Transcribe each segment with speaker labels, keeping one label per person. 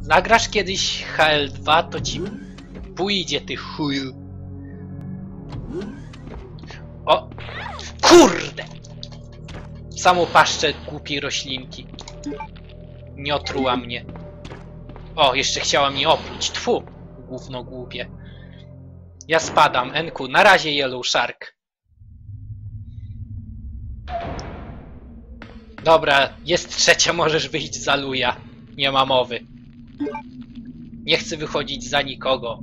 Speaker 1: Nagrasz kiedyś HL2, to ci pójdzie, ty chuju. O! Kurde! Samą paszczę głupiej roślinki. Nie otruła mnie. O, jeszcze chciała mnie opluć. Tfu! Gówno głupie. Ja spadam. NQ. Na razie Yellow Shark. Dobra, jest trzecia, możesz wyjść za luja. Nie ma mowy. Nie chcę wychodzić za nikogo.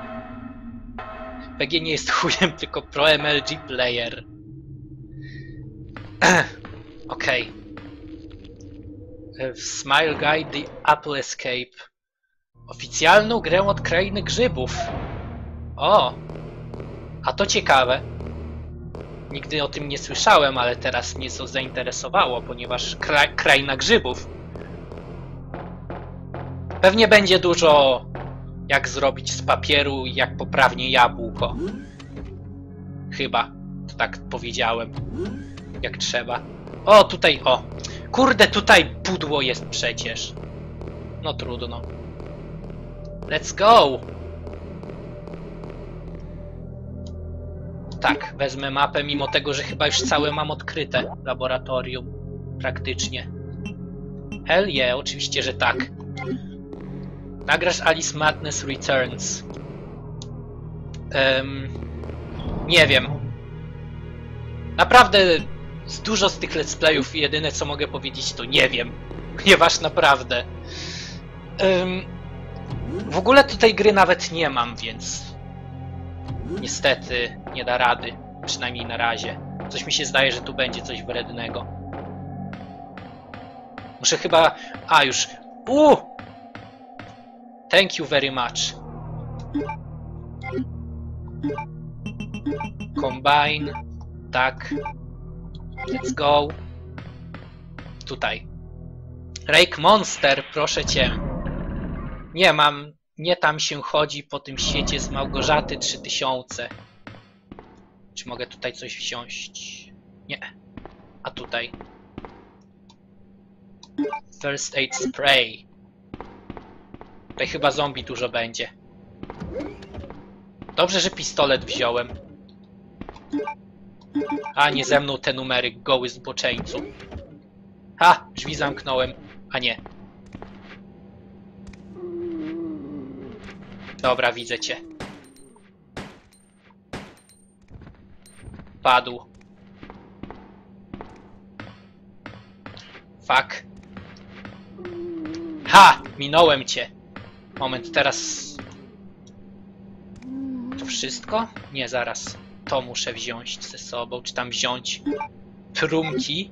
Speaker 1: PG nie jest chujem, tylko pro MLG player. Okej. Smile Guide The Apple Escape. Oficjalną grę od Krainy Grzybów. O! A to ciekawe. Nigdy o tym nie słyszałem, ale teraz mnie to zainteresowało, ponieważ Kraina Grzybów. Pewnie będzie dużo jak zrobić z papieru i jak poprawnie jabłko. Chyba. To tak powiedziałem. Jak trzeba. O, tutaj, o. Kurde, tutaj pudło jest przecież. No trudno. Let's go! Tak, wezmę mapę, mimo tego, że chyba już całe mam odkryte laboratorium. Praktycznie. Hell yeah, oczywiście, że tak. Nagrasz Alice Madness Returns. Nie wiem. Naprawdę dużo z tych let's playów i jedyne co mogę powiedzieć to nie wiem. Ponieważ naprawdę. W ogóle tutaj gry nawet nie mam, więc niestety nie da rady. Przynajmniej na razie. Coś mi się zdaje, że tu będzie coś wrednego. Muszę chyba... A, już... Thank you very much. Combine. Tak. Let's go. Tutaj. Rake Monster, proszę cię. Nie mam. Nie tam się chodzi po tym świecie z Małgorzaty 3000. Czy mogę tutaj coś wziąć? Nie. A tutaj. First Aid Spray. Tutaj chyba zombie dużo będzie. Dobrze, że pistolet wziąłem. A, nie ze mną te numery, goły zboczeńcu. Ha! Drzwi zamknąłem. A nie. Dobra, widzę cię. Padł. Fuck. Ha! Minąłem cię. Moment, teraz... To wszystko? Nie, zaraz. To muszę wziąć ze sobą. Czy tam wziąć trumki?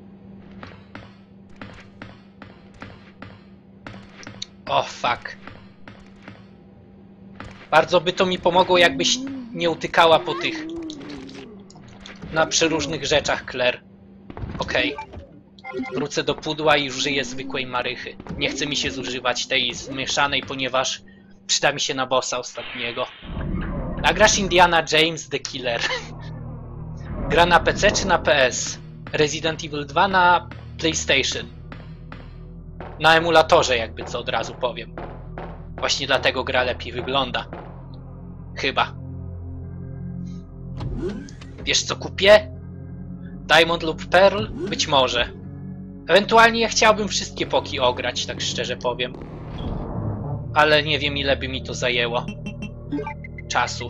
Speaker 1: O, fuck. Bardzo by to mi pomogło, jakbyś nie utykała po tych... Na przeróżnych rzeczach, Claire. Okej. Wrócę do pudła i użyję zwykłej marychy. Nie chce mi się zużywać tej zmieszanej, ponieważ przyda mi się na bossa ostatniego. Nagrasz Indiana James The Killer. Gra na PC czy na PS? Resident Evil 2 na PlayStation. Na emulatorze, jakby co od razu powiem. Właśnie dlatego gra lepiej wygląda. Chyba. Wiesz co kupię? Diamond lub Pearl? Być może. Ewentualnie ja chciałbym wszystkie poki ograć, tak szczerze powiem. Ale nie wiem, ile by mi to zajęło czasu.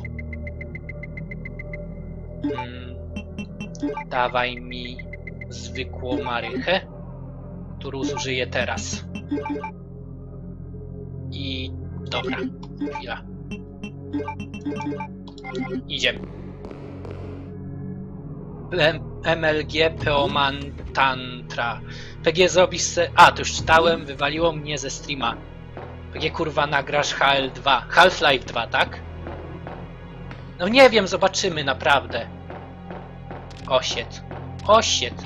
Speaker 1: Dawaj mi zwykłą marychę, którą zużyję teraz. I... dobra, chwila. Idziemy. MLG Peoman Tantra. PG zrobisz se... A, to już czytałem, wywaliło mnie ze streama. PG kurwa nagrasz HL2. Half-Life 2, tak? No nie wiem, zobaczymy naprawdę. O shit. O shit.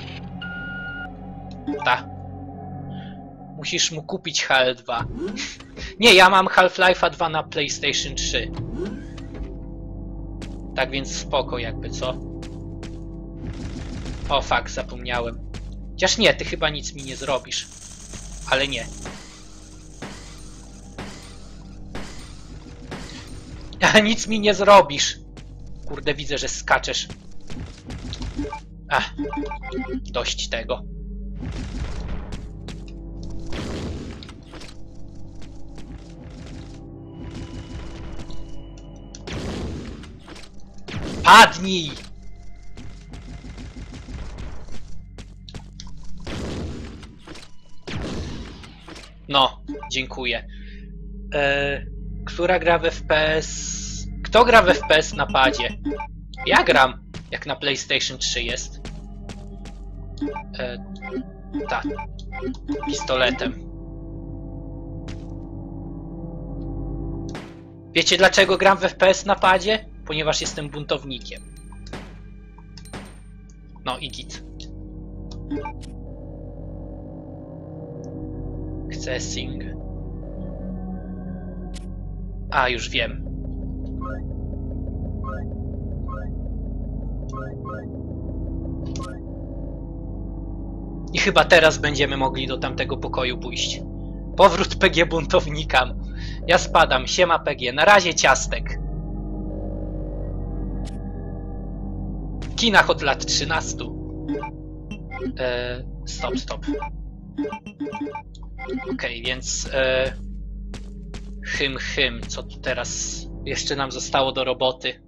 Speaker 1: Ta. Musisz mu kupić HL2. Nie, ja mam Half-Life'a 2 na PlayStation 3. Tak więc spoko jakby, co? O fuck, zapomniałem. Chociaż nie, ty chyba nic mi nie zrobisz. Ale nie. A nic mi nie zrobisz. Kurde, widzę, że skaczesz. Ach, dość tego. Padnij! No, dziękuję. Która gra w FPS? Kto gra w FPS na padzie? Ja gram, jak na PlayStation 3 jest. Tak. Pistoletem. Wiecie dlaczego gram w FPS na padzie? Ponieważ jestem buntownikiem. No i git. Accessing. A, już wiem. I chyba teraz będziemy mogli do tamtego pokoju pójść. Powrót PG buntownika. Ja spadam. Siema PG. Na razie ciastek. W kinach od lat 13. Stop. Okej, więc... Co tu teraz jeszcze nam zostało do roboty?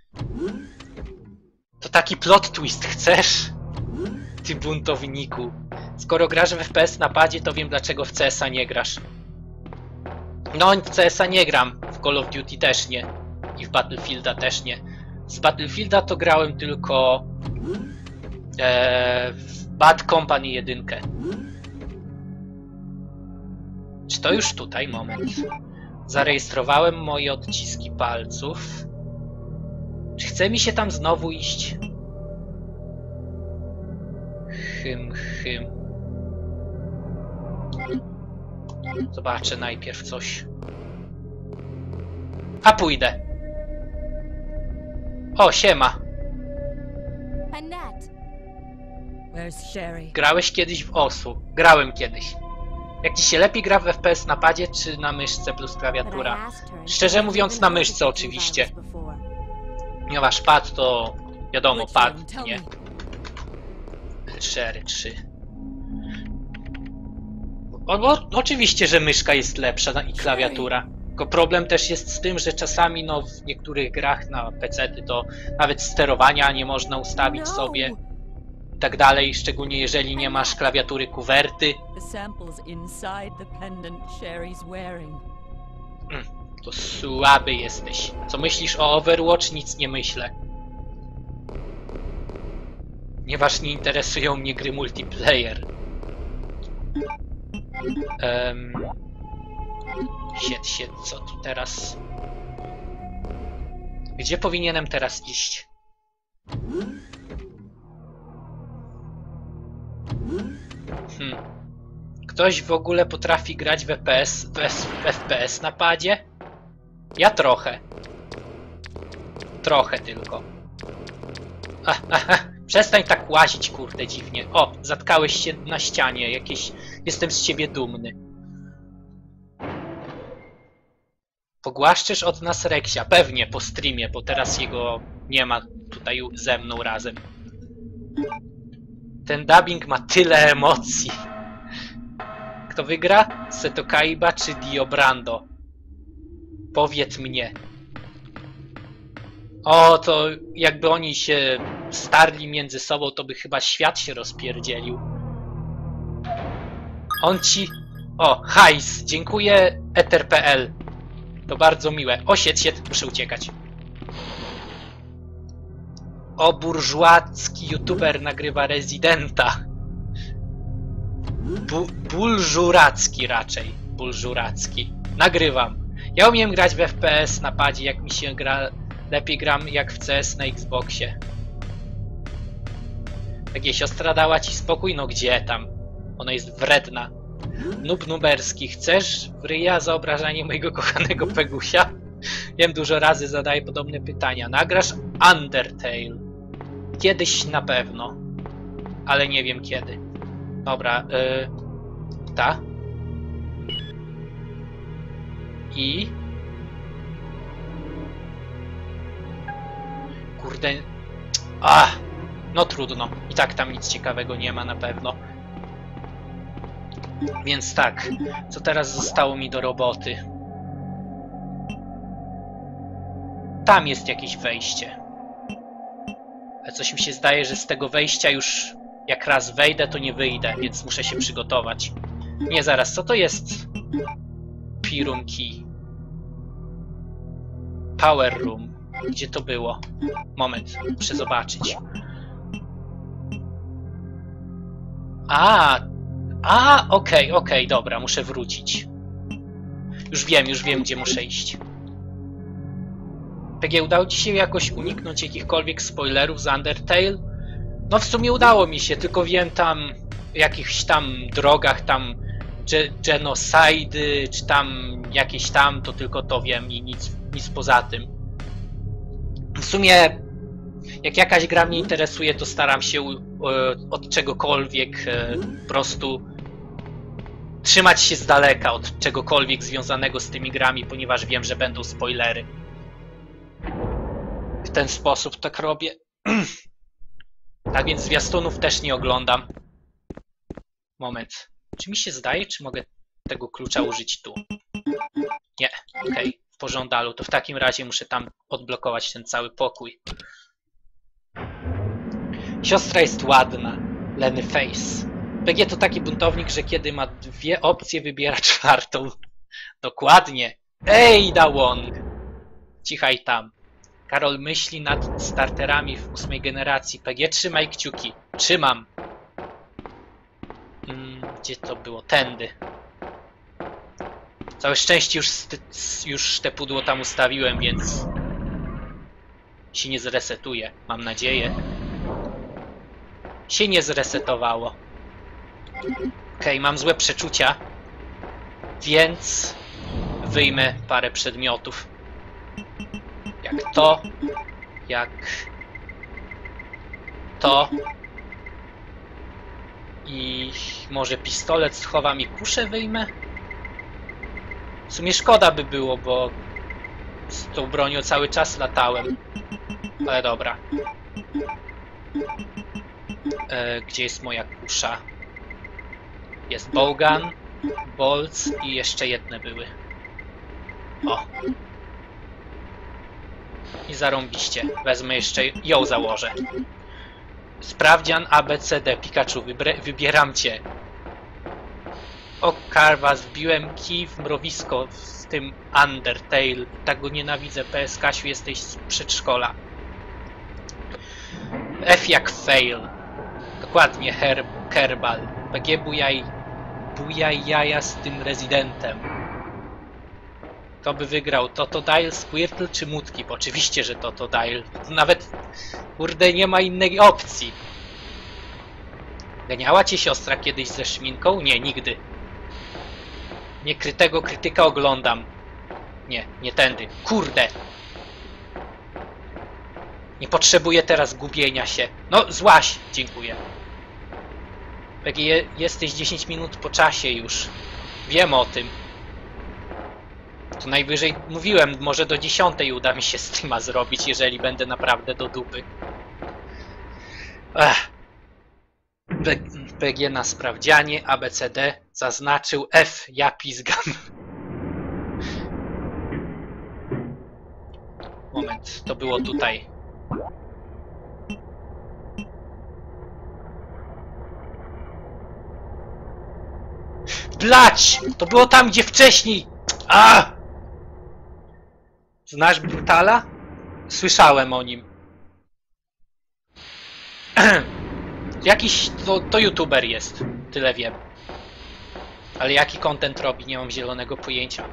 Speaker 1: To taki plot twist, chcesz? Ty buntowniku. Skoro grasz w FPS na padzie, to wiem dlaczego w CS-a nie grasz. No, w CS-a nie gram. W Call of Duty też nie. I w Battlefielda też nie. Z Battlefielda to grałem tylko... w Bad Company 1. Czy to już tutaj? Moment. Zarejestrowałem moje odciski palców. Czy chce mi się tam znowu iść? Zobaczę najpierw coś. A pójdę. O, siema. Grałeś kiedyś w OSU? Grałem kiedyś. Jak ci się lepiej gra w FPS na padzie, czy na myszce plus klawiatura? Szczerze mówiąc na myszce oczywiście. Ponieważ pad to... wiadomo, pad, nie? 4-3. Oczywiście, że myszka jest lepsza i klawiatura. Tylko problem też jest z tym, że czasami no, w niektórych grach na PC-ty to nawet sterowania nie można ustawić sobie i tak dalej, szczególnie jeżeli nie masz klawiatury kuwerty. To słaby jesteś. Co myślisz o Overwatch? Nic nie myślę. Ponieważ nie interesują mnie gry multiplayer. Co tu teraz? Gdzie powinienem teraz iść? Ktoś w ogóle potrafi grać w FPS na padzie? Ja trochę. Trochę tylko. Przestań tak łazić, kurde, dziwnie. O, zatkałeś się na ścianie. Jestem z ciebie dumny. Pogłaszczysz od nas Reksia. Pewnie po streamie, bo teraz jego nie ma tutaj ze mną razem. Ten dubbing ma tyle emocji. Kto wygra? Seto Kaiba czy Dio Brando? Powiedz mnie. O, to jakby oni się starli między sobą, to by chyba świat się rozpierdzielił. On ci... O, hajs! Dziękuję Ether.pl. To bardzo miłe. O, sied, muszę uciekać. O, burżuacki youtuber nagrywa Rezydenta. Bulżuracki raczej. Bulżuracki. Nagrywam. Ja umiem grać w FPS na padzie, jak mi się gra... Lepiej gram jak w CS na Xboxie. Tak, jej siostra dała ci spokój? No gdzie tam? Ona jest wredna. Noob nuberski, chcesz w ryja za obrażanie mojego kochanego Pegusia? Wiem, dużo razy zadaję podobne pytania. Nagrasz Undertale. Kiedyś na pewno. Ale nie wiem kiedy. Dobra, ta. Kurde... no trudno. I tak tam nic ciekawego nie ma na pewno. Więc tak, co teraz zostało mi do roboty? Tam jest jakieś wejście. Ale coś mi się zdaje, że z tego wejścia już jak raz wejdę, to nie wyjdę, więc muszę się przygotować. Nie, zaraz, co to jest? Pirum Key. Power Room. Gdzie to było? Moment, muszę zobaczyć. Okej, dobra, muszę wrócić. Już wiem, gdzie muszę iść. PG, udało ci się jakoś uniknąć jakichkolwiek spoilerów z Undertale? No w sumie udało mi się, tylko wiem tam o jakichś tam drogach, tam genocidy, czy tam jakieś tam, to tylko to wiem i nic poza tym. W sumie jak jakaś gra mnie interesuje, to staram się od czegokolwiek po prostu trzymać się z daleka od czegokolwiek związanego z tymi grami, ponieważ wiem, że będą spoilery. W ten sposób tak robię. Tak więc zwiastunów też nie oglądam. Moment. Czy mi się zdaje, czy mogę tego klucza użyć tu? Nie, okej. W pożądalu. To w takim razie muszę tam odblokować ten cały pokój. Siostra jest ładna. Lenny Face. PG to taki buntownik, że kiedy ma dwie opcje, wybiera czwartą. Dokładnie. Ej, Da Wong. Cichaj tam. Karol myśli nad starterami w 8 generacji. PG, trzymaj kciuki. Trzymam. Gdzie to było? Tędy. Całe szczęście już te pudło tam ustawiłem, więc się nie zresetuje. Mam nadzieję. Się nie zresetowało. Okej, mam złe przeczucia, więc wyjmę parę przedmiotów. Jak to, jak to i może pistolet schowam i kuszę wyjmę? W sumie szkoda by było, bo z tą bronią cały czas latałem. Ale dobra. Gdzie jest moja kusza? Jest bowgun, bolts i jeszcze jedne były. O. I zarąbiście. Wezmę jeszcze ją założę. Sprawdzian ABCD. Pikachu, wybieram cię. O karwa, wbiłem kij w mrowisko z tym Undertale. Tak go nienawidzę. PS Kasiu, jesteś z przedszkola. F jak fail. Dokładnie, Kerbal. PG bujaj jaja z tym rezydentem. Kto by wygrał? Totodile, Squirtle czy Mudkip? Oczywiście, że Totodile. Nawet, kurde, nie ma innej opcji. Ganiała cię siostra kiedyś ze szminką? Nie, nigdy. Niekrytego krytyka oglądam. Nie, nie tędy. Kurde! Nie potrzebuję teraz gubienia się. No, złaś! Dziękuję. PG, jesteś 10 minut po czasie już. Wiem o tym. To najwyżej mówiłem, może do 10 uda mi się streama zrobić, jeżeli będę naprawdę do dupy. PG na sprawdzianie, ABCD zaznaczył F, ja pizgam. Moment, to było tutaj. Blać! To było tam, gdzie wcześniej! Znasz Brutala? Słyszałem o nim. Jakiś to youtuber jest, tyle wiem. Ale jaki content robi, nie mam zielonego pojęcia.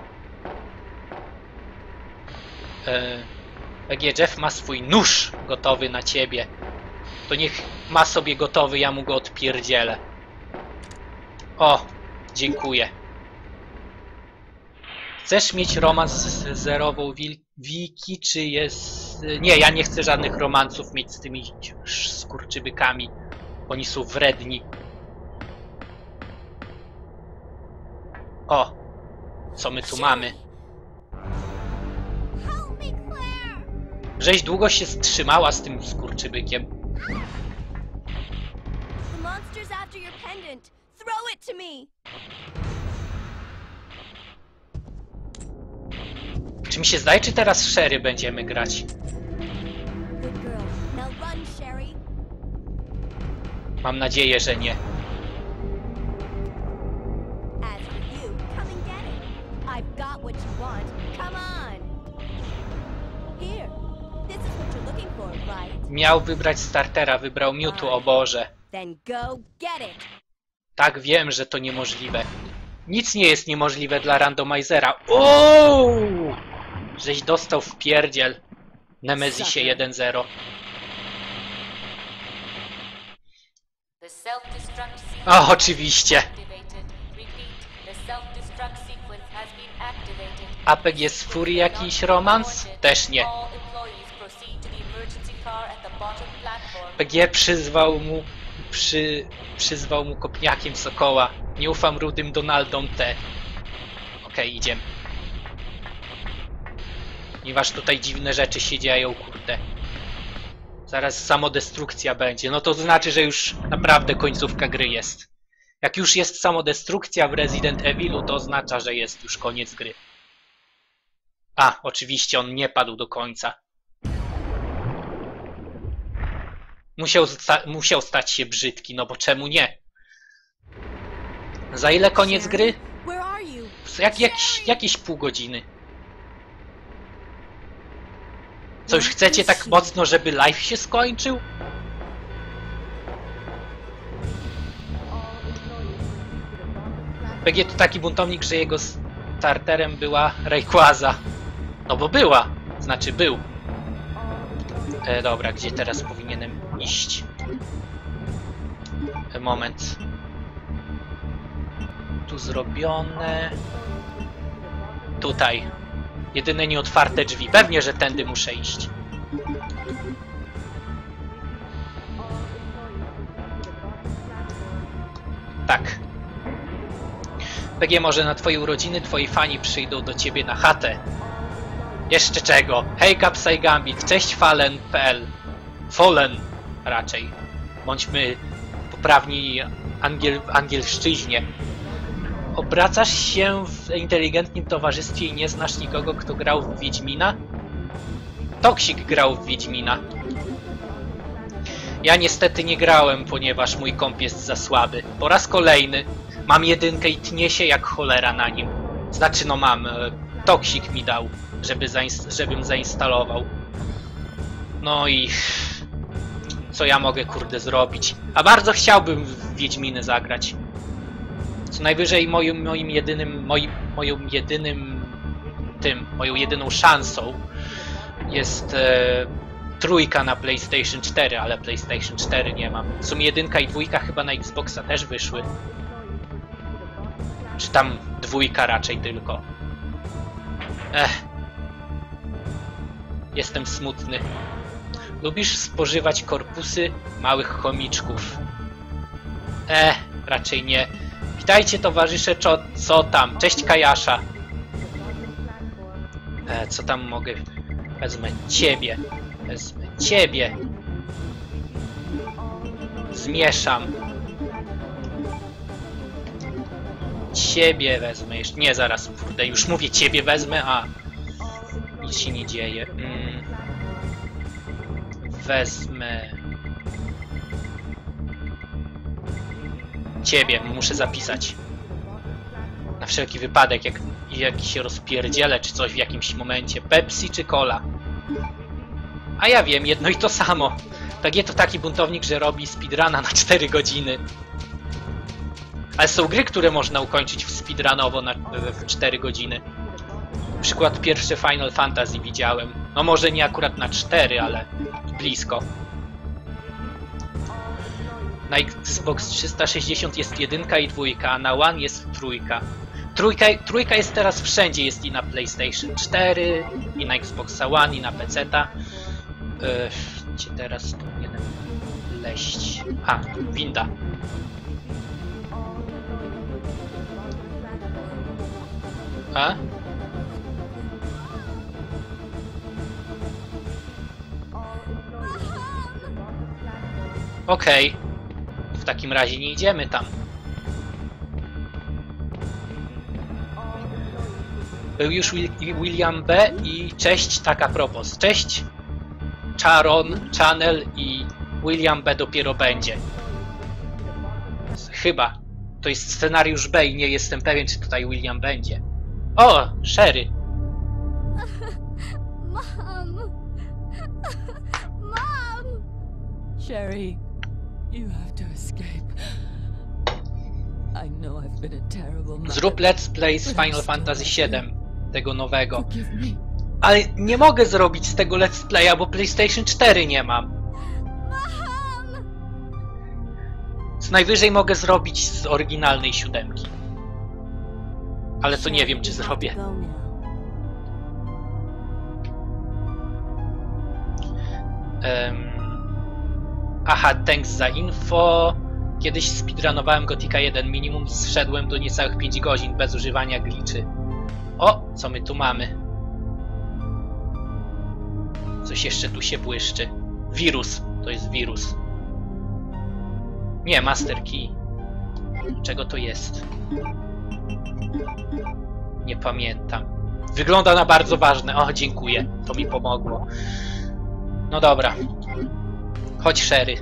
Speaker 1: PG Jeff ma swój nóż gotowy na ciebie. To niech ma sobie gotowy, ja mu go odpierdzielę. O, dziękuję. Chcesz mieć romans z zerową Wiki, czy jest... Nie, ja nie chcę żadnych romansów mieć z tymi skurczybykami. Oni są wredni. O! Co my tu mamy? Żeś długo się trzymała z tym skurczybykiem.
Speaker 2: The monster's after your pendant. Throw it to me.
Speaker 1: Czy mi się zdaje, czy teraz Sherry będziemy grać?
Speaker 2: Good girl. Now run, Sherry.
Speaker 1: Mam nadzieję, że nie.
Speaker 2: As for you, come and get it. I've got what you want. Come on. Here. This is what you're looking for, right?
Speaker 1: Miał wybrać startera, wybrał Mewtwo, o Boże.
Speaker 2: Then go get it.
Speaker 1: Tak, wiem, że to niemożliwe. Nic nie jest niemożliwe dla randomizera. Ooo! Żeś dostał w pierdziel. Nemezisie 1-0. O, oczywiście. APG z Fury jakiś romans? Też nie. PG przyzwał mu kopniakiem sokoła. Nie ufam rudym Donaldom T. Okej, idziemy. Ponieważ tutaj dziwne rzeczy się dzieją, kurde. Zaraz samodestrukcja będzie. No to znaczy, że już naprawdę końcówka gry jest. Jak już jest samodestrukcja w Resident Evilu, to oznacza, że jest już koniec gry. A, oczywiście on nie padł do końca. Musiał stać się brzydki, no bo czemu nie? Za ile koniec gry? Jakieś pół godziny. Co, już chcecie tak mocno, żeby live się skończył? PG to taki buntownik, że jego starterem była Rayquaza. No bo była, znaczy był. Dobra, gdzie teraz powinienem iść? Moment. Tu zrobione. Tutaj. Jedyne nieotwarte drzwi. Pewnie, że tędy muszę iść. Tak. PG, może na twoje urodziny twoi fani przyjdą do ciebie na chatę. Jeszcze czego? Hej, Capsai Gambit, cześć Fallen.pl. Fallen raczej. Bądźmy poprawni angielszczyźnie. Obracasz się w inteligentnym towarzystwie i nie znasz nikogo, kto grał w Wiedźmina? Toxic grał w Wiedźmina. Ja niestety nie grałem, ponieważ mój komp jest za słaby. Po raz kolejny. Mam jedynkę i tnie się jak cholera na nim. Znaczy, no mam. Toxic mi dał, żebym zainstalował. No i... co ja mogę, kurde, zrobić? A bardzo chciałbym w Wiedźminy zagrać. Co najwyżej moją jedyną szansą jest trójka na PlayStation 4, ale PlayStation 4 nie mam. W sumie jedynka i dwójka chyba na Xboxa też wyszły. Czy tam dwójka raczej tylko. Jestem smutny. Lubisz spożywać korpusy małych chomiczków? Raczej nie. Witajcie towarzysze, co tam? Cześć Kajasza. Co tam mogę? Wezmę ciebie. Wezmę ciebie. Zmieszam. Ciebie wezmę jeszcze. Nie, zaraz, kurde, już mówię ciebie wezmę, a nic się nie dzieje. Wezmę ciebie, muszę zapisać. Na wszelki wypadek, jak się rozpierdzielę czy coś w jakimś momencie. Pepsi czy cola? A ja wiem, jedno i to samo. PG to taki buntownik, że robi speedruna na 4 godziny. Ale są gry, które można ukończyć speedrunowo w 4 godziny. Przykład pierwszy Final Fantasy widziałem. No może nie akurat na 4, ale blisko. Na Xbox 360 jest jedynka i dwójka, a na One jest trójka. Trójka jest teraz wszędzie, jest i na PlayStation 4, i na Xboxa One, i na PC-ta. Gdzie teraz powinienem leść? A, winda. Okej. W takim razie nie idziemy tam. Był już William B. i cześć, tak a propos. Cześć, Channel i William B. dopiero będzie. Chyba. To jest scenariusz B i nie jestem pewien, czy tutaj William będzie. O, Sherry.
Speaker 2: Mom! Mom!
Speaker 3: Sherry, you have to escape. I know I've been a terrible mother.
Speaker 1: Zrób Let's Play z Final Fantasy VII, tego nowego.
Speaker 3: Forgive me.
Speaker 1: Ale nie mogę zrobić z tego Let's Playa, bo PlayStation 4 nie mam.
Speaker 2: Mom!
Speaker 1: Co najwyżej mogę zrobić z oryginalnej 7. Ale to nie wiem, czy zrobię.
Speaker 2: Go now.
Speaker 1: Aha, thanks za info. Kiedyś speedrunowałem Gothica 1 minimum, zszedłem do niecałych 5 godzin bez używania glitchy. O, co my tu mamy? Coś jeszcze tu się błyszczy. Wirus, to jest wirus. Nie, Master Key. Czego to jest? Nie pamiętam. Wygląda na bardzo ważne. O, dziękuję. To mi pomogło. No dobra. Chodź, Sherry.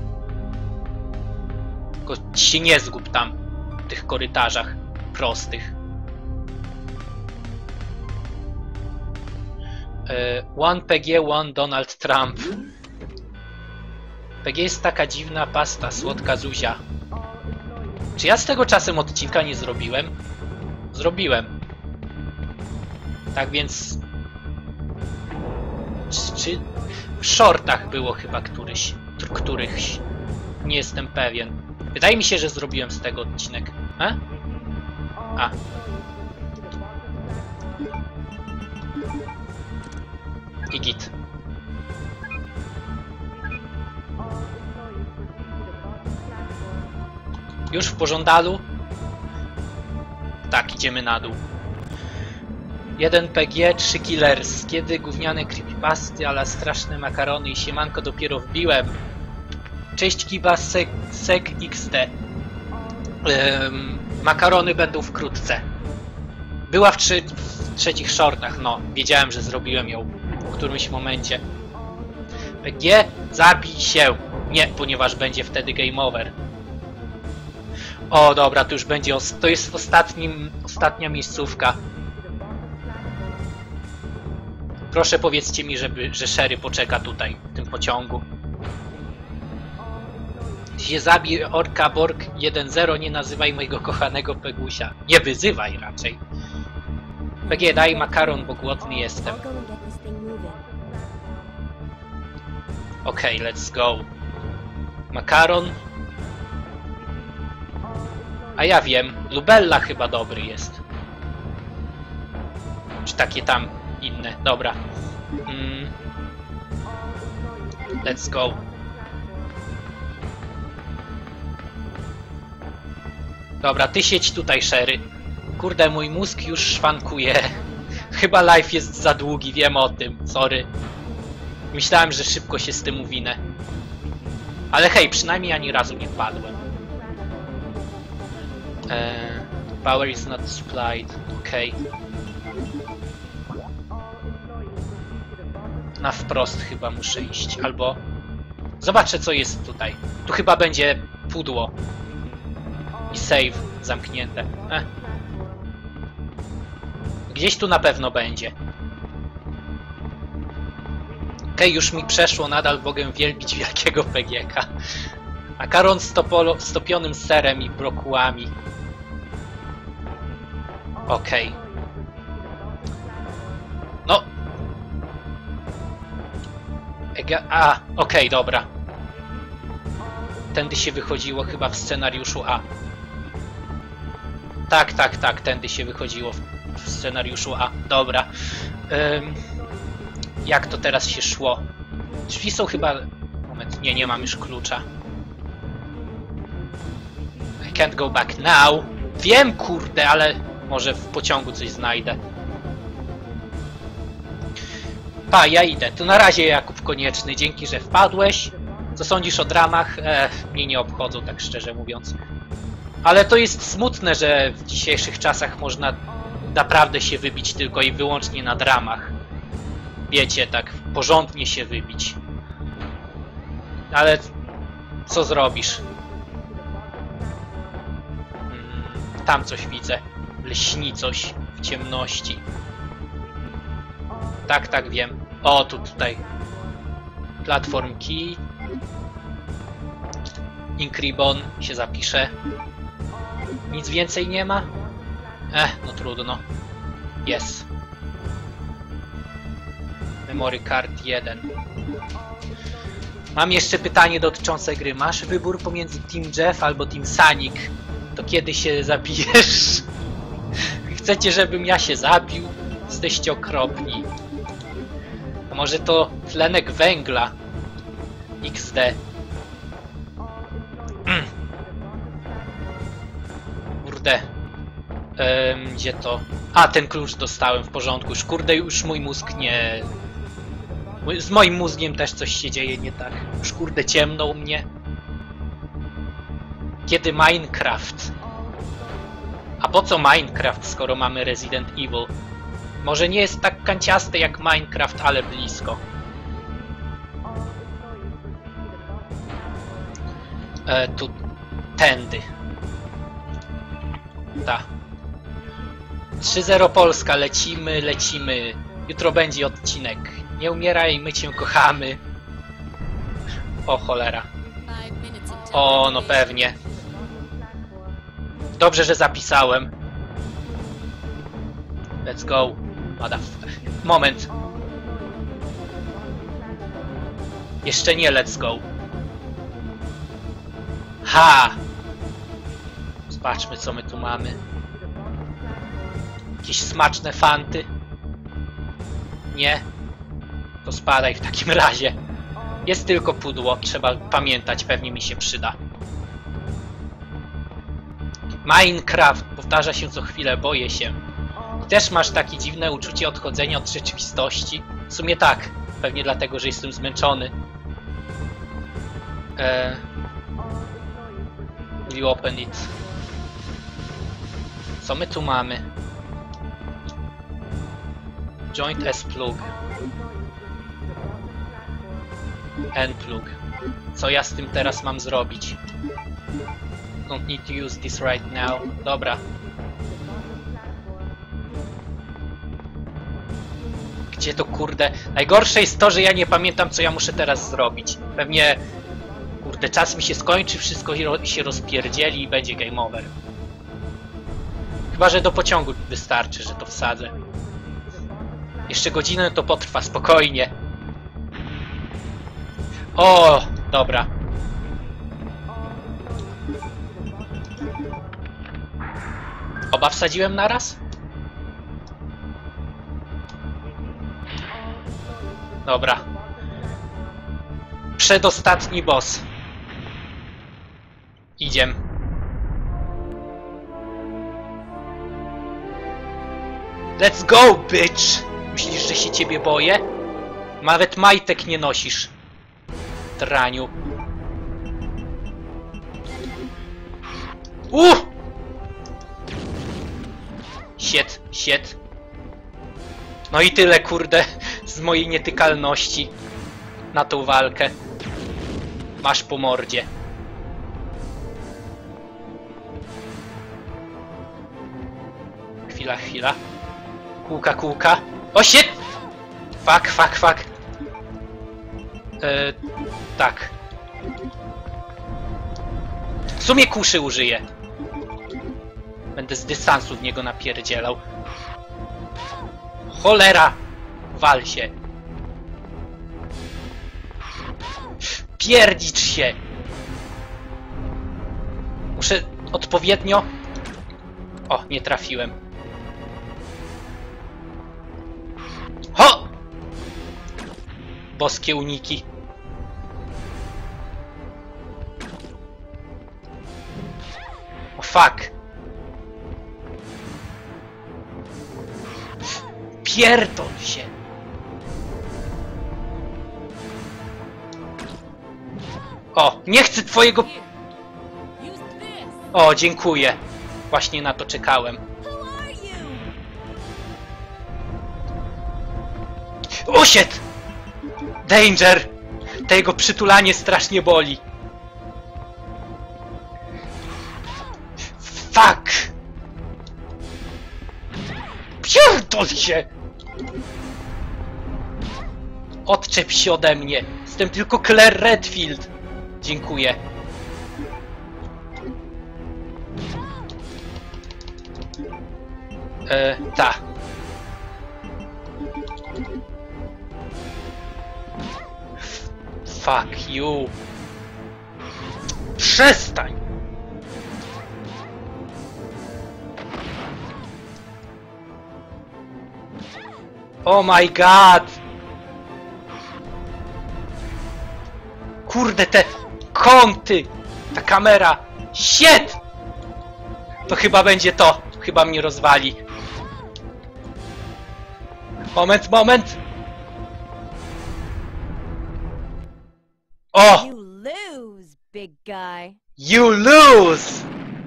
Speaker 1: Tylko się nie zgub tam, w tych korytarzach prostych. One PG, one Donald Trump. PG jest taka dziwna pasta, słodka Zuzia. Czy ja z tego czasem odcinka nie zrobiłem? Zrobiłem. Tak więc... Czy w shortach było chyba którychś. Nie jestem pewien. Wydaje mi się, że zrobiłem z tego odcinek. A. I git. Już w pożądalu? Tak, idziemy na dół. 1 PG, 3 Killers. Kiedy gówniane creepypasty, ale straszne makarony i siemanko dopiero wbiłem. Cześć Kiba, Sek XD. Makarony będą wkrótce. Była w trzecich shortach, no. Wiedziałem, że zrobiłem ją w którymś momencie. PG, zabij się. Nie, ponieważ będzie wtedy game over. O, dobra, to już będzie... To jest ostatnia miejscówka. Proszę powiedzcie mi, że Sherry poczeka tutaj, w tym pociągu. Się zabije Orka Borg 1-0, nie nazywaj mojego kochanego Pegusia. Nie wyzywaj raczej. PG, daj makaron, bo głodny jestem.
Speaker 2: I'll go and get this thing moving.
Speaker 1: Okej, let's go. Makaron. A ja wiem, Lubella chyba dobry jest. Czy takie tam inne, dobra. Let's go. Dobra, ty siedź tutaj, Sherry. Kurde, mój mózg już szwankuje. Chyba live jest za długi, wiem o tym, sorry. Myślałem, że szybko się z tym uwinę. Ale hej, przynajmniej ani razu nie padłem. Power is not supplied, okej. Na wprost chyba muszę iść, albo... Zobaczę, co jest tutaj. Tu chyba będzie pudło. I save zamknięte. Gdzieś tu na pewno będzie. Okej, już mi przeszło, nadal mogę wielbić wielkiego PGK. Makaron z topionym serem i brokułami. Okej. No. Okej, dobra. Tędy się wychodziło chyba w scenariuszu A. Tak, tędy się wychodziło w scenariuszu A. Dobra. Jak to teraz się szło? Drzwi są chyba... Moment, nie mam już klucza. I can't go back now. Wiem, kurde, ale może w pociągu coś znajdę. Pa, ja idę. To na razie, Jakub Konieczny. Dzięki, że wpadłeś. Co sądzisz o dramach? Mnie nie obchodzą, tak szczerze mówiąc. Ale to jest smutne, że w dzisiejszych czasach można naprawdę się wybić tylko i wyłącznie na dramach. Wiecie, tak porządnie się wybić. Ale co zrobisz? Tam coś widzę. Lśni coś w ciemności. Tak, wiem. O, tutaj. Platform key. Inkribon się zapisze. Nic więcej nie ma? No trudno. Jest. Memory card 1. Mam jeszcze pytanie dotyczące gry. Masz wybór pomiędzy Team Jeff albo Team Sonic. To kiedy się zabijesz? Chcecie, żebym ja się zabił? Jesteście okropni. A może to tlenek węgla? XD. Kurde. Gdzie to? A, ten klucz dostałem, w porządku. Już kurde, już mój mózg nie... Z moim mózgiem też coś się dzieje nie tak. Już kurde ciemno u mnie. Kiedy Minecraft? A po co Minecraft, skoro mamy Resident Evil? Może nie jest tak kanciasty jak Minecraft, ale blisko. Tu tędy. Ta. 3-0 Polska, lecimy. Jutro będzie odcinek. Nie umieraj, my cię kochamy. O cholera. O, no pewnie. Dobrze, że zapisałem. Let's go. Moment. Jeszcze nie let's go. Ha! Zobaczmy, co my tu mamy. Jakieś smaczne fanty? Nie? To spadaj w takim razie. Jest tylko pudło, trzeba pamiętać, pewnie mi się przyda. Minecraft powtarza się co chwilę, boję się. Też masz takie dziwne uczucie odchodzenia od rzeczywistości? W sumie tak, pewnie dlatego, że jestem zmęczony. We open it. Co my tu mamy? Joint S plug. N plug. Co ja z tym teraz mam zrobić? Don't need to use this right now. Dobra. Gdzie to kurde? Najgorsze jest to, że ja nie pamiętam, co ja muszę teraz zrobić. Pewnie kurde, czas mi się skończy, wszystko się rozpierdzieli i będzie game over. Chyba że do pociągu wystarczy, że to wsadzę. Jeszcze godzinę to potrwa, spokojnie. O, dobra. Oba wsadziłem naraz? Dobra. Przedostatni boss. Idziem. Let's go, bitch! Myślisz, że się ciebie boję? Nawet majtek nie nosisz. Traniu. Shit. No i tyle, kurde, z mojej nietykalności na tą walkę. Masz po mordzie. Chwila. Kółka. O, shit! Fuck. Tak. W sumie kuszy użyję. Będę z dystansu w niego napierdzielał. Cholera! Wal się. Pierdzicz się! Muszę odpowiednio... O, nie trafiłem. Ho! Boskie uniki. O, fuck! Pierdol się! O, nie chcę twojego...
Speaker 3: Use this.
Speaker 1: O, dziękuję. Właśnie na to czekałem.
Speaker 2: Who are you?
Speaker 1: O, shit! Danger! To jego przytulanie strasznie boli. Fuck! Pierdol się! Odczep się ode mnie. Jestem tylko Claire Redfield. Dziękuję. Ta. Fuck you. Przestań! Oh my god! Kurde, te kąty! Ta kamera! Shit! To chyba będzie to. Chyba mnie rozwali. Moment, moment! O!
Speaker 2: You lose, big guy.
Speaker 1: You lose!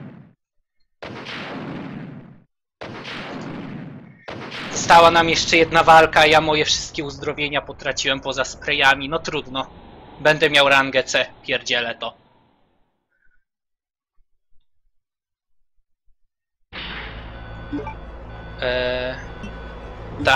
Speaker 1: Została nam jeszcze jedna walka, a ja moje wszystkie uzdrowienia potraciłem poza sprayami. No trudno. Będę miał rangę C. Pierdzielę to. Ta.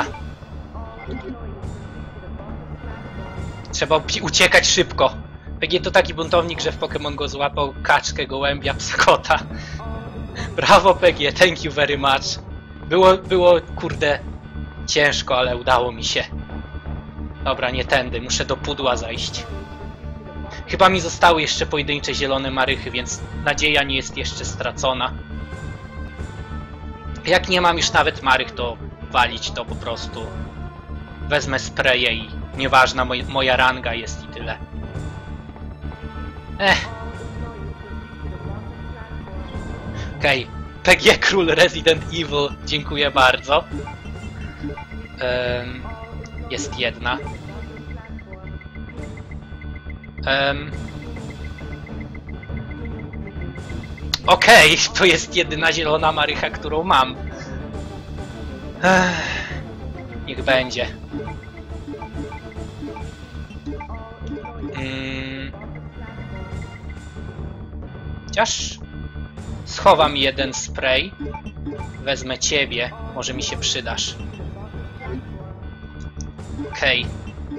Speaker 1: Trzeba uciekać szybko. PG to taki buntownik, że w Pokémon Go złapał kaczkę, gołębia, psa, kota. Brawo PG, thank you very much. Było kurde ciężko, ale udało mi się. Dobra, nie tędy, muszę do pudła zajść. Chyba mi zostały jeszcze pojedyncze zielone marychy, więc nadzieja nie jest jeszcze stracona. Jak nie mam już nawet marych, to walić to po prostu. Wezmę spraye i nieważna moja ranga jest i tyle. Okej. PG Król Resident Evil, dziękuję bardzo. Jest jedna. Okej, to jest jedyna zielona marycha, którą mam. Niech będzie. Chociaż schowam jeden spray. Wezmę ciebie, może mi się przydasz. Okej.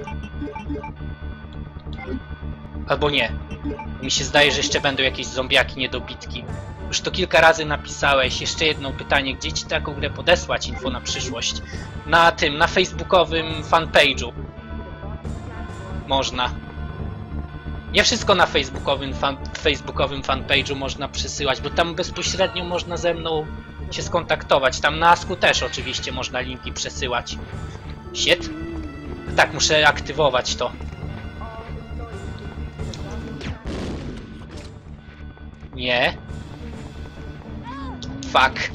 Speaker 1: Albo nie. Mi się zdaje, że jeszcze będą jakieś zombiaki niedobitki. Już to kilka razy napisałeś. Jeszcze jedno pytanie. Gdzie ci taką grę podesłać info na przyszłość? Na facebookowym fanpage'u. Można. Nie wszystko na facebookowym fanpage'u można przysyłać, bo tam bezpośrednio można ze mną się skontaktować. Tam na Asku też oczywiście można linki przesyłać. Shit. Tak, muszę aktywować to. Nie. Fuck.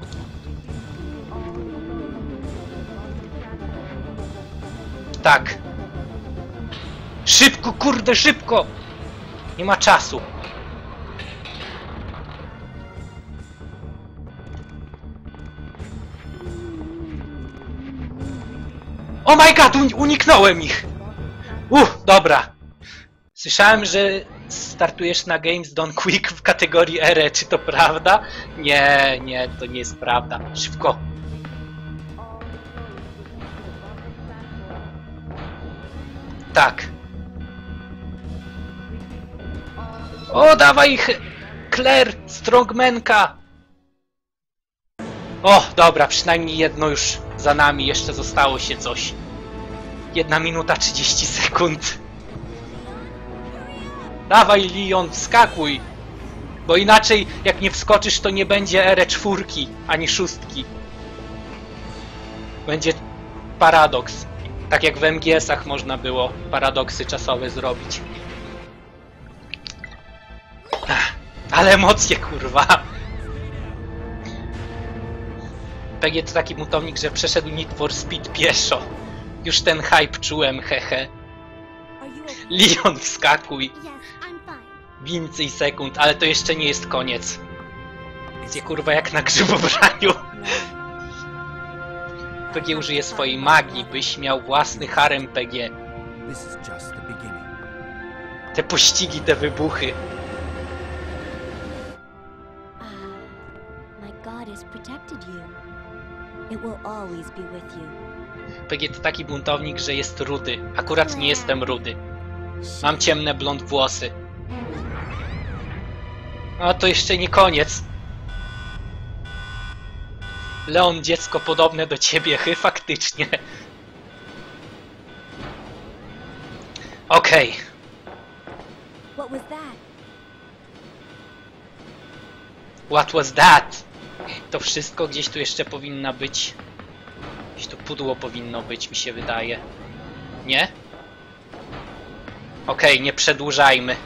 Speaker 1: Tak. Szybko, kurde, szybko! Nie ma czasu. Oh my god, uniknąłem ich! Dobra. Słyszałem, że startujesz na Games Done Quick w kategorii R. Czy to prawda? Nie, to nie jest prawda. Szybko. Tak. O, dawaj, Claire, strongmanka! O, dobra, przynajmniej jedno już za nami, jeszcze zostało się coś. 1 minuta 30 sekund. Dawaj, Leon, wskakuj! Bo inaczej, jak nie wskoczysz, to nie będzie R4, ani 6. Będzie paradoks. Tak jak w MGS-ach można było paradoksy czasowe zrobić. Ale emocje, kurwa! PG to taki buntownik, że przeszedł Need for Speed pieszo. Już ten hype czułem, hehe.
Speaker 2: Are you okay?
Speaker 1: Leon, wskakuj!
Speaker 2: Yes, I'm
Speaker 1: więcej sekund, ale to jeszcze nie jest koniec. Jest kurwa jak na grzybobraniu. PG użyje swojej magii, byś miał własny harem PG.
Speaker 4: This is just the beginning.
Speaker 1: Te pościgi, te wybuchy.
Speaker 2: My God has protected you. It will always be with you.
Speaker 1: PG to taki buntownik, że jest rudy. Akurat nie jestem rudy. Mam ciemne blond włosy. No to jeszcze nie koniec. Leon, dziecko podobne do ciebie, faktycznie. Okej.
Speaker 2: What was that?
Speaker 1: What was that? To wszystko gdzieś tu jeszcze powinna być. Gdzieś tu pudło powinno być, mi się wydaje. Nie? Okej, nie przedłużajmy.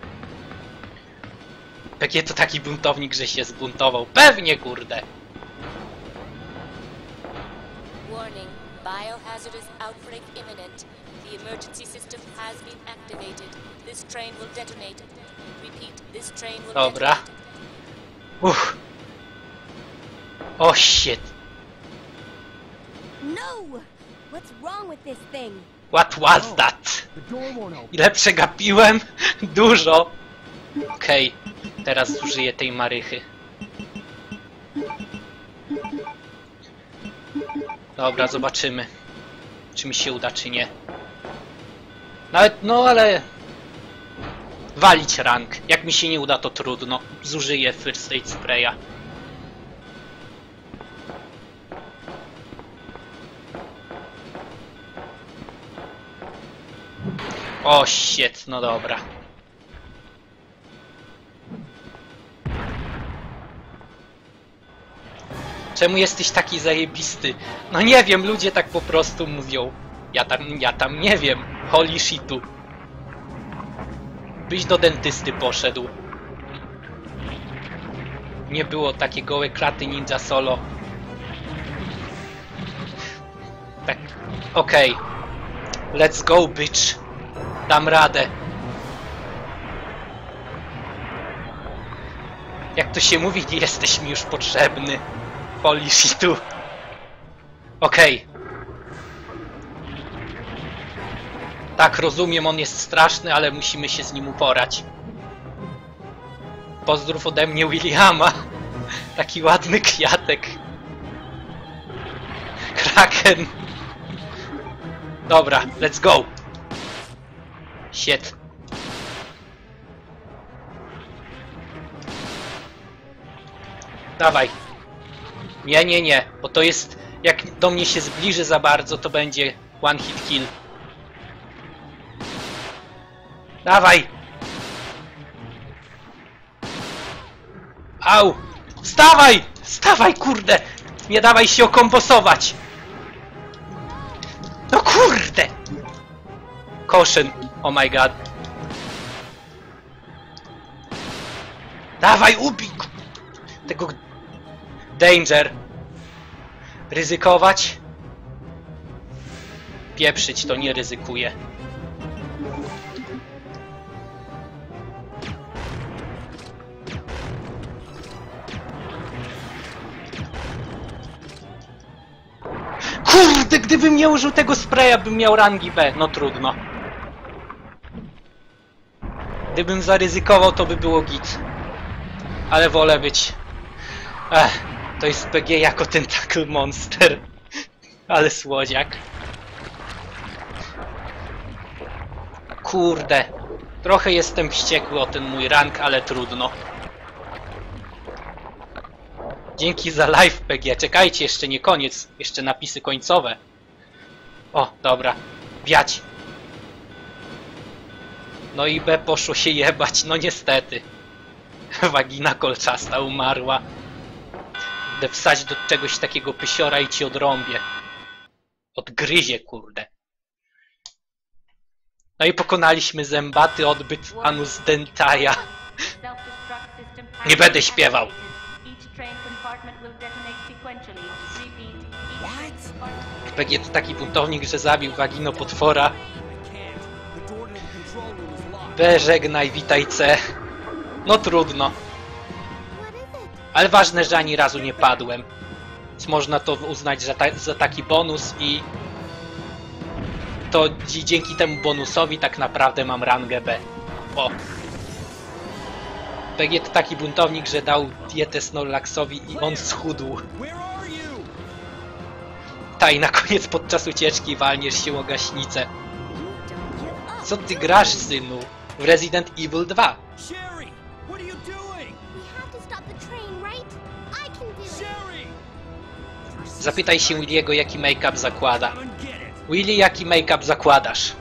Speaker 1: PG to taki buntownik, że się zbuntował. Pewnie, kurde.
Speaker 5: Warning, biohazardous outbreak imminent. The emergency system has been activated. This train will detonate. Repeat, this train will
Speaker 1: Dobra.
Speaker 5: detonate.
Speaker 1: Oh shit.
Speaker 2: No! What's wrong with this thing?
Speaker 1: What was that?
Speaker 4: The door won't open.
Speaker 1: Ile przegapiłem? Dużo. Okej, teraz użyję tej marychy. Dobra, zobaczymy. Czy mi się uda, czy nie. Nawet, no ale... Walić rank. Jak mi się nie uda, to trudno. Zużyję First Aid Spraya. O, shit, no dobra. Czemu jesteś taki zajebisty? No nie wiem, ludzie tak po prostu mówią. Ja tam nie wiem. Holy shitu. Byś do dentysty poszedł. Nie było takie gołe kraty ninja solo. Tak, okej. Let's go, bitch. Dam radę. Jak to się mówi, nie jesteś mi już potrzebny. Holy shitu. Okej. Tak, rozumiem, on jest straszny, ale musimy się z nim uporać. Pozdrów ode mnie Williama. Taki ładny kwiatek. Kraken. Dobra, let's go. Shit. Dawaj. Nie, nie, nie, bo to jest... Jak do mnie się zbliży za bardzo, to będzie one hit kill. Dawaj! Au! Wstawaj! Wstawaj, kurde! Nie dawaj się okombosować! No kurde! Caution! Oh my god. Dawaj, ubij! Tego... Danger! Ryzykować? Pieprzyć to nie ryzykuję. Kurde, gdybym nie użył tego spraya, bym miał rangi B. No trudno. Gdybym zaryzykował, to by było git. Ale wolę być... to jest PG jako Tentacle Monster. Ale słodziak. Kurde. Trochę jestem wściekły o ten mój rank, ale trudno. Dzięki za live, PG. Czekajcie, jeszcze nie koniec. Jeszcze napisy końcowe. O, dobra. Wiać. No i B poszło się jebać. No niestety. Wagina kolczasta umarła. Będę wsać do czegoś takiego pysiora i ci odrąbię. Odgryzie, kurde. No i pokonaliśmy zębaty odbyt Anus Dentaja. Nie będę śpiewał. PG to taki buntownik, że zabił Wagino potwora. B, żegnaj, witaj C. No trudno. Ale ważne, że ani razu nie padłem. Więc można to uznać za taki bonus i... To dzięki temu bonusowi tak naprawdę mam rangę B. O! PG to taki buntownik, że dał dietę Snorlaxowi i on schudł. Ta i na koniec podczas ucieczki walniesz się o gaśnicę. Co ty grasz, synu? W Resident Evil 2.
Speaker 4: Sherry, what are you doing?
Speaker 2: We have to stop the train, right? I can do it.
Speaker 4: Sherry!
Speaker 1: Zapytaj się Williego, jaki make-up zakłada.
Speaker 4: Come and get it.
Speaker 1: Willy, jaki make-up zakładasz?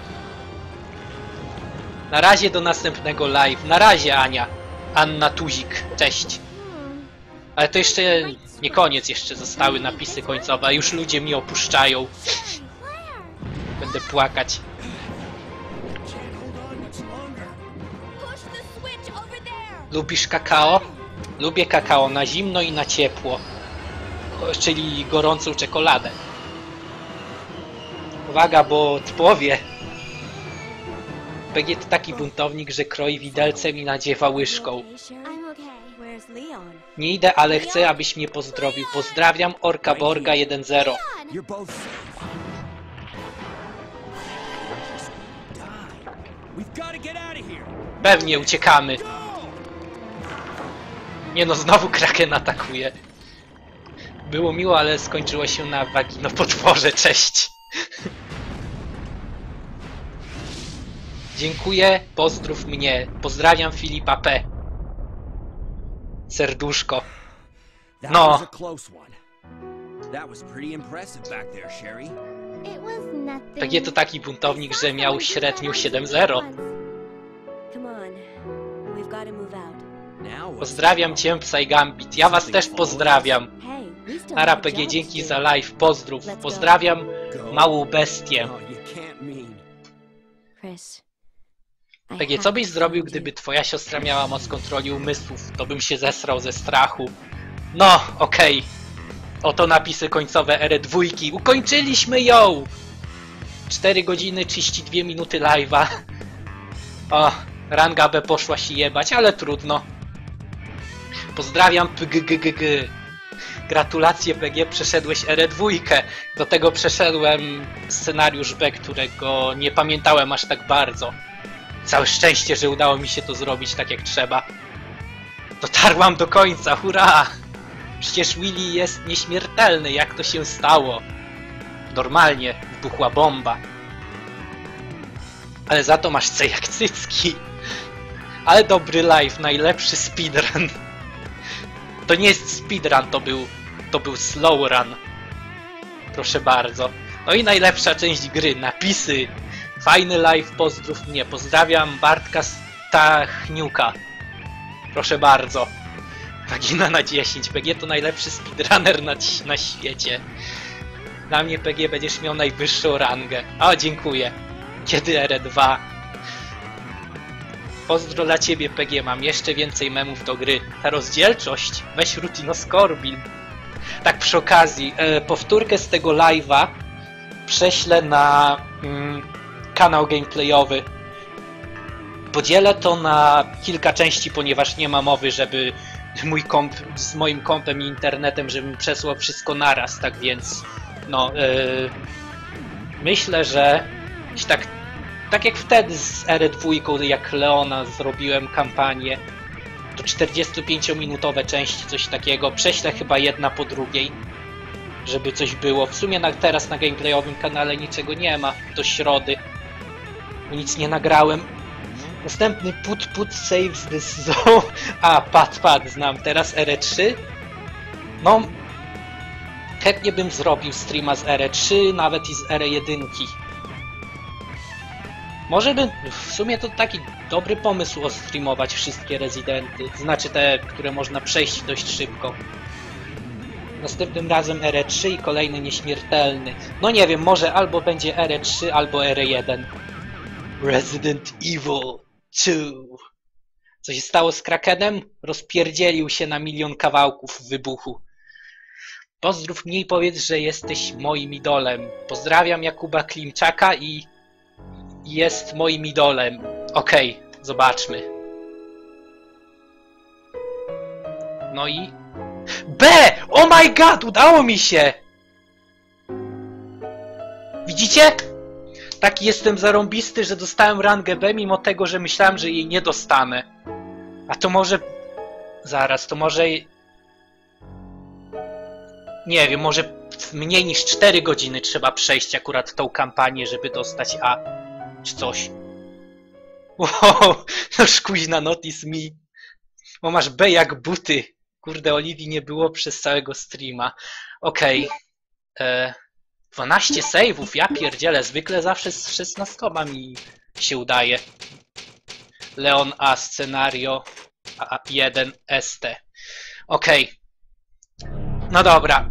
Speaker 1: Na razie do następnego live. Na razie, Ania. Anna Tuzik. Cześć. Ale to jeszcze nie koniec, jeszcze zostały napisy końcowe, a już ludzie mnie opuszczają. Będę płakać.
Speaker 2: Push the switch over there.
Speaker 1: Lubisz kakao? Lubię kakao na zimno i na ciepło. Czyli gorącą czekoladę. Uwaga, bo powie. PG to taki buntownik, że kroi widelcem i nadziewa łyżką.
Speaker 2: I'm okay. Where's Leon?
Speaker 1: Nie idę, ale chcę, abyś mnie pozdrowił. Pozdrawiam, Orka Borga 1-0.
Speaker 4: You're both safe. Die. We've got to get out of here.
Speaker 1: Pewnie uciekamy.
Speaker 4: Go!
Speaker 1: Nie no, znowu Kraken atakuje. Było miło, ale skończyło się na waginopotworze. Cześć. Dziękuję, pozdrów mnie. Pozdrawiam Filipa P. Serduszko.
Speaker 4: That
Speaker 1: No.
Speaker 4: was a close one. That was pretty impressive back there, Sherry.
Speaker 2: It was nothing.
Speaker 1: PG to taki buntownik, że miał średnią 7-0.
Speaker 2: Come on. We've got to move out.
Speaker 4: Now what's
Speaker 1: Pozdrawiam cię, Psy Gambit. Ja was też pozdrawiam.
Speaker 2: Hey, we still
Speaker 1: Nara
Speaker 2: have a
Speaker 1: PG,
Speaker 2: job
Speaker 1: dzięki
Speaker 2: to
Speaker 1: za
Speaker 2: do.
Speaker 1: live. Pozdrów. Pozdrawiam małą bestię.
Speaker 4: Oh, you can't mean.
Speaker 2: Chris. I
Speaker 1: PG, co
Speaker 2: have
Speaker 1: byś
Speaker 2: to
Speaker 1: zrobił,
Speaker 2: find
Speaker 1: gdyby
Speaker 2: you.
Speaker 1: twoja siostra miała moc kontroli umysłów? To bym się zesrał ze strachu. No, okej. Oto napisy końcowe R2. Ukończyliśmy ją! 4 godziny 32 minuty live'a. O, ranga B poszła się jebać, ale trudno. Pozdrawiam PGGGG. Gratulacje PG, przeszedłeś R2. Do tego przeszedłem scenariusz B, którego nie pamiętałem aż tak bardzo. Całe szczęście, że udało mi się to zrobić tak jak trzeba. Dotarłam do końca, hurra! Przecież Willy jest nieśmiertelny, jak to się stało? Normalnie, wybuchła bomba. Ale za to masz C jak cycki. Ale dobry live, najlepszy speedrun. To nie jest speedrun, to był slow run. Proszę bardzo. No i najlepsza część gry, napisy. Fajny live, pozdrów mnie. Pozdrawiam Bartka Stachniuka. Proszę bardzo. Wagina na 10. PG to najlepszy speedrunner na świecie. Dla mnie PG będziesz miał najwyższą rangę. O, dziękuję. Kiedy R2? Pozdro dla ciebie PG, mam jeszcze więcej memów do gry. Ta rozdzielczość, weź Rutinoscorbin. Tak przy okazji, powtórkę z tego live'a prześlę na kanał gameplayowy. Podzielę to na kilka części, ponieważ nie ma mowy, żeby mój komp z moim kompem i internetem, żebym przesłał wszystko naraz, tak więc no myślę, że tak jak wtedy z R2, jak Leona zrobiłem kampanię, to 45-minutowe części, coś takiego, prześlę chyba jedna po drugiej, żeby coś było. W sumie teraz na gameplayowym kanale niczego nie ma, do środy. Nic nie nagrałem. Następny put saves this zone. A, pad, znam. Teraz R3. No, chętnie bym zrobił streama z R3, nawet i z R1. Może by, w sumie to taki dobry pomysł ostreamować wszystkie Residenty. Znaczy te, które można przejść dość szybko. Następnym razem R3 i kolejny nieśmiertelny. No nie wiem, może albo będzie R3, albo R1. Resident Evil 2. Co się stało z Krakenem? Rozpierdzielił się na milion kawałków w wybuchu. Pozdrów mnie i powiedz, że jesteś moim idolem. Pozdrawiam Jakuba Klimczaka i jest moim idolem. Okej, zobaczmy. No i... B! Oh my god! Udało mi się! Widzicie? Taki jestem zarąbisty, że dostałem rangę B, mimo tego, że myślałem, że jej nie dostanę. A to może... Zaraz, to może... Nie wiem, może mniej niż 4 godziny trzeba przejść akurat tą kampanię, żeby dostać A. Czy coś. Wow, no szkuźna notice me. Bo masz B jak buty. Kurde, Oliwii nie było przez całego streama. Okej. 12 save'ów, ja pierdzielę. Zwykle zawsze z 16 mi się udaje. Leon A, scenario A1 ST. Okej. No dobra.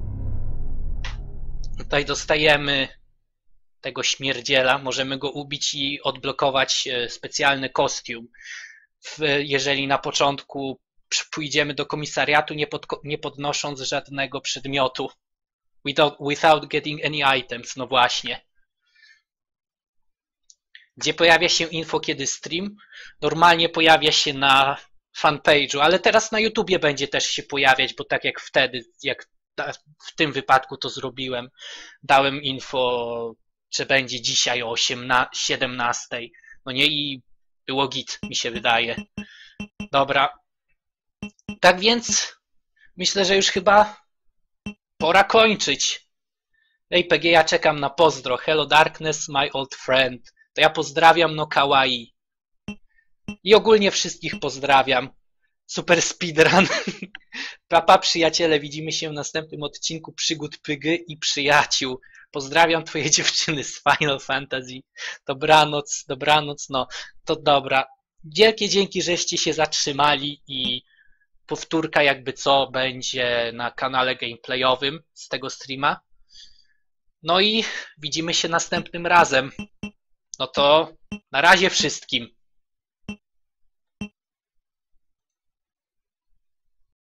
Speaker 1: Tutaj dostajemy tego śmierdziela. Możemy go ubić i odblokować specjalny kostium. Jeżeli na początku pójdziemy do komisariatu, nie podnosząc żadnego przedmiotu. Without getting any items. No właśnie. Gdzie pojawia się info, kiedy stream? Normalnie pojawia się na fanpage'u, ale teraz na YouTubie będzie też się pojawiać, bo tak jak wtedy, jak w tym wypadku to zrobiłem, dałem info, że będzie dzisiaj o 17. No nie, i było git, mi się wydaje. Dobra. Tak więc myślę, że już chyba pora kończyć. PG, ja czekam na pozdro. Hello Darkness, my old friend. To ja pozdrawiam, no kawaii. I ogólnie wszystkich pozdrawiam. Super speedrun. Papa, przyjaciele, widzimy się w następnym odcinku Przygód Pygy i Przyjaciół. Pozdrawiam twoje dziewczyny z Final Fantasy. Dobranoc, dobranoc, no to dobra. Wielkie dzięki, żeście się zatrzymali i powtórka jakby co będzie na kanale gameplayowym z tego streama. No i widzimy się następnym razem. No to na razie wszystkim.